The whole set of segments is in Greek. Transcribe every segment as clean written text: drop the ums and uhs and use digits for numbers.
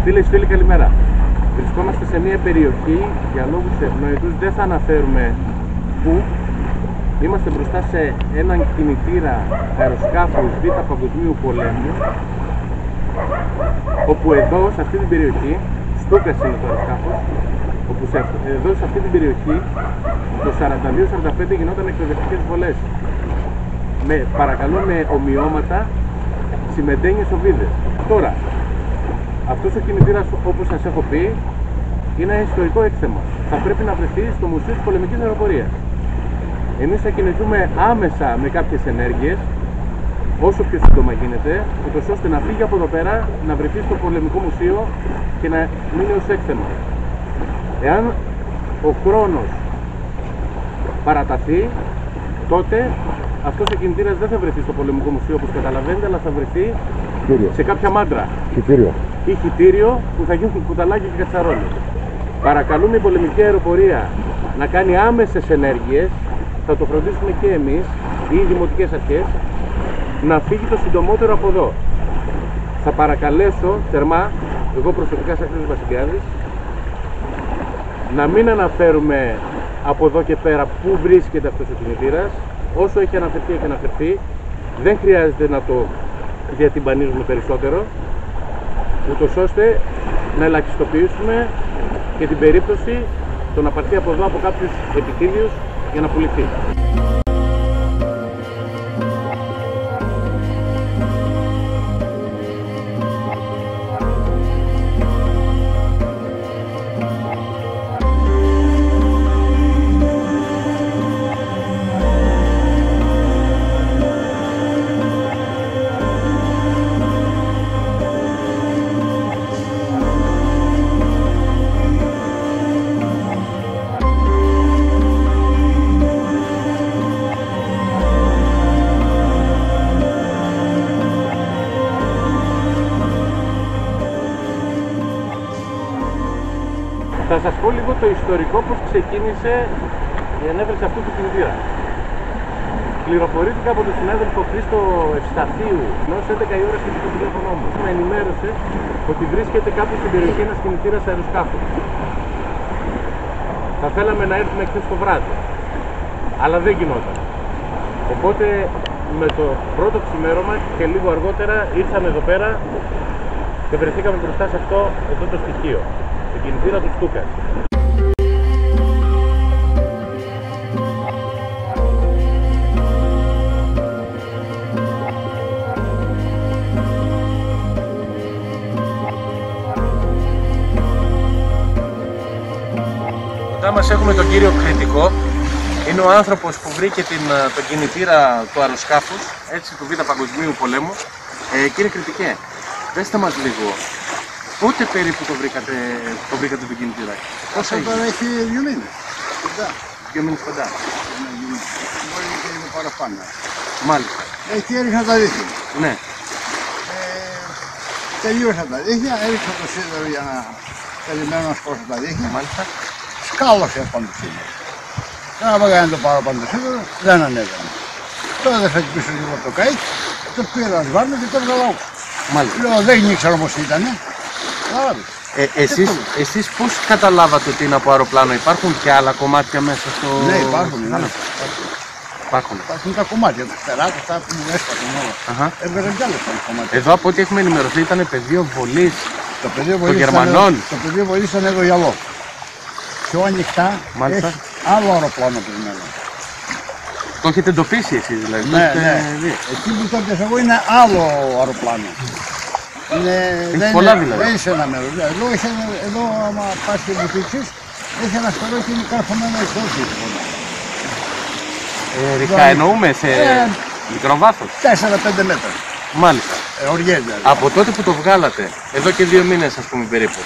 Φίλε, καλημέρα. Βρισκόμαστε σε μια περιοχή, για λόγους ευνοϊκούς δεν θα αναφέρουμε πού. Είμαστε μπροστά σε έναν κινητήρα αεροσκάφους Β' Παγκοσμίου Πολέμου, όπου εδώ, σε αυτή την περιοχή, Στούκας είναι το αεροσκάφος, όπου εδώ σε αυτή την περιοχή το 42-45 γινόταν εκπαιδευτικές βολές. Παρακαλώ με ομοιώματα συμμετένιες οβίδες. Τώρα, αυτός ο κινητήρας, όπως σας έχω πει, είναι ένα ιστορικό έκθεμα. Θα πρέπει να βρεθεί στο Μουσείο της Πολεμικής Αεροπορίας. Εμείς θα κινηθούμε άμεσα με κάποιες ενέργειες, όσο πιο σύντομα γίνεται, ούτως ώστε να φύγει από εδώ πέρα, να βρεθεί στο Πολεμικό Μουσείο και να μείνει ως έκθεμα. Εάν ο χρόνος παραταθεί, τότε αυτός ο κινητήρας δεν θα βρεθεί στο Πολεμικό Μουσείο, όπως καταλαβαίνετε, αλλά θα βρεθεί σε κάποια μάντρα ή χυτήριο που θα γίνουν κουταλάκια και κατσαρόλες. Παρακαλούμε η πολεμική αεροπορία να κάνει άμεσες ενέργειες, θα το φροντίσουμε και εμείς ή οι δημοτικές αρχές, να φύγει το συντομότερο από εδώ. Θα παρακαλέσω θερμά, εγώ προσωπικά σαν Χρήστος Βασιλιάδης, να μην αναφέρουμε από εδώ και πέρα πού βρίσκεται αυτός ο κινητήρας. Όσο έχει αναφερθεί, δεν χρειάζεται να το διατυμπανίζουμε περισσότερο, ούτως ώστε να ελαχιστοποιήσουμε και την περίπτωση το να πάρθει από εδώ από κάποιους επιτίδιους για να πουληθεί. Θα σας πω λίγο το ιστορικό πώς ξεκίνησε η ανέβρεση αυτού του κινητήρα. Πληροφορήθηκα από τον συνάδελφο Χρήστο Ευσταθίου, ενώ 11 η ώρα στείλει το τηλέφωνό μου. Με ενημέρωσε ότι βρίσκεται κάπου στην περιοχή ένας κινητήρας αεροσκάφου. Θα θέλαμε να έρθουμε χθες το βράδυ, αλλά δεν γινόταν. Οπότε με το πρώτο ξημέρωμα και λίγο αργότερα ήρθαμε εδώ πέρα και βρεθήκαμε μπροστά σε αυτό εδώ το στοιχείο. Το κινητήρα του Στούκας. Κοντά μας έχουμε τον κύριο Κριτικό. Είναι ο άνθρωπος που βρήκε τον κινητήρα του αεροσκάφους, έτσι, του Β' Παγκοσμίου Πολέμου. Κύριε Κριτικέ, δέστε μας λίγο. Πότε περίπου το βρήκατε τον κινητήρα? Αυτό τώρα έχει 2 μήνες. Κοντά. 2 μήνες κοντά. Μπορεί και λίγο παραπάνω. Μάλιστα. Εκεί έριξα τα δίχτυα. Ναι. Τελείωσα τα δίχτυα, έριξα το σίδερο για να περιμένω να σκόσω τα δίχτυα. Μάλιστα. Σκάλωσε πάνω το σίδερο. Δεν άπαγα να το πάρω πάνω το σίδερο, δεν ανέβαινε. Τώρα δεν θα πίσω λίγο το καίκ, το πήρα να σβάρνω και το έβγαλα όξω. Μάλιστα. Λέω δεν ήξερα όμως τι ήτανε. Εσείς πώς καταλάβατε ότι είναι από αεροπλάνο? Υπάρχουν και άλλα κομμάτια μέσα στο... Ναι, υπάρχουν. Υπάρχουν τα κομμάτια, τα φτερά, αυτά που μου έσπασαν όλα. Έβγαζαν κι άλλες κομμάτια. Εδώ από ό,τι έχουμε ενημερωθεί ήταν πεδίο βολής των Γερμανών. Το πεδίο βολής ήταν εδώ γυαλό. Πιο ανοιχτά, έχει άλλο αεροπλάνο περιμένω. Το έχετε εντοπίσει εσείς δηλαδή? Ναι. Εκεί που το πιάσα εγώ είναι άλλο αεροπλάνο. Έχει πολλά δηλαδή. Δεν είσαι ένα μέρος. Εδώ άμα πας και μου πήξεις, έχει ένα σωρό και είναι καρφωμένο εξώση. Ρηχά εννοούμε σε μικρό βάθος? 4-5 μέτρα. Μάλιστα. Οριές δηλαδή. Από τότε που το βγάλατε, εδώ και 2 μήνες ας πούμε περίπου,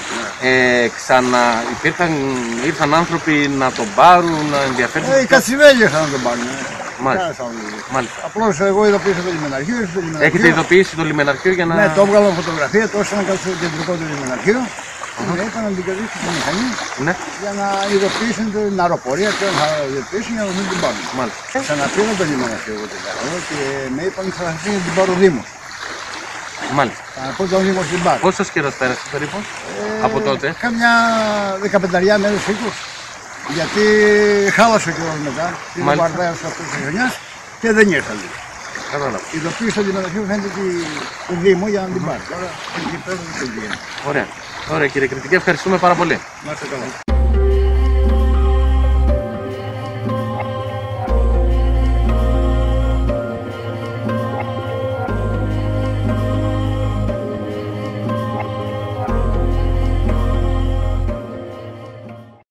ήρθαν άνθρωποι να τον πάρουν, να ενδιαφέρθηκαν? Οι κατσιβέλοι ήρθαν να τον πάρουν. Μάλιστα. Απλώς εγώ ειδοποίησα το λιμεναρχείο. Έχετε ειδοποιήσει το λιμεναρχείο για να... Ναι, το έβγαλα φωτογραφία, το έστειλα στο κεντρικό του λιμεναρχείο. Είπα να την κρατήσει τη μηχανή για να ειδοποιήσουν την αεροπορία και θα ειδοποιήσουν για να μην την πάρουν. Ξαναπήρω το λιμεναρχείο εγώ την κάνω και με είπαν θα την πάρω Δήμος. Μάλιστα. Από τον Δήμο στην Μπάρ. Πόσος καιρός πέρασε περίπου από τότε? Κάμια 15 μέρες 20. Γιατί χάλασε ο καιρός μετά. Την βαρδάευσε αυτός της χρονιάς και δεν ήρθαν. Κατάλαβα. Ειδοποίησα την μεταξύ μου φαίνεται του Δήμου για να την πάρει. Τώρα εκεί πέρα δεν το γίνει. Ωραία. Ωραία κύριε Κρητική, ευχαριστούμε πάρα πολύ. Να είστε καλά.